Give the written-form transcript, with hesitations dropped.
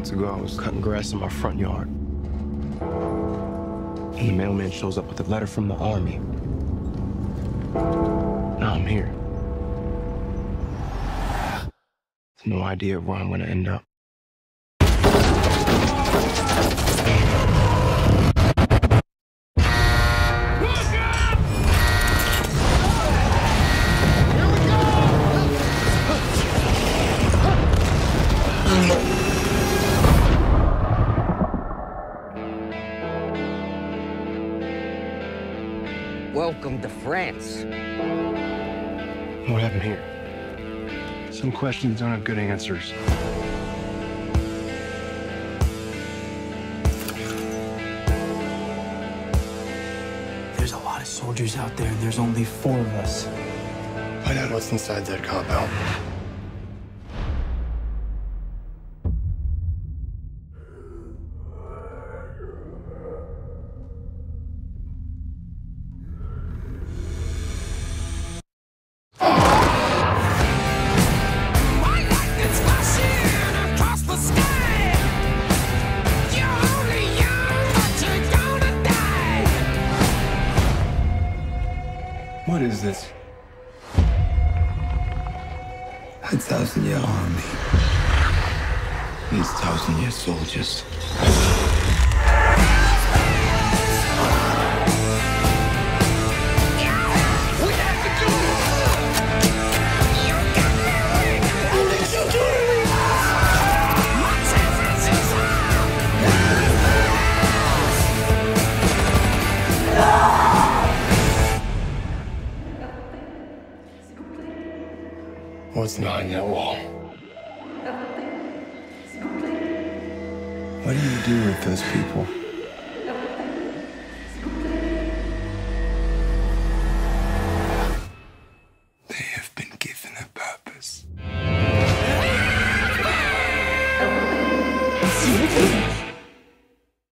months ago, I was cutting grass in my front yard. And the mailman shows up with a letter from the army. Now I'm here. No idea where I'm gonna end up. Welcome to France. What happened here? Some questions don't have good answers. There's a lot of soldiers out there, and there's only 4 of us. Find out what's inside that compound. What is this? A 1,000-year army needs 1,000-year soldiers. What's behind that wall? What do you do with those people? They have been given a purpose.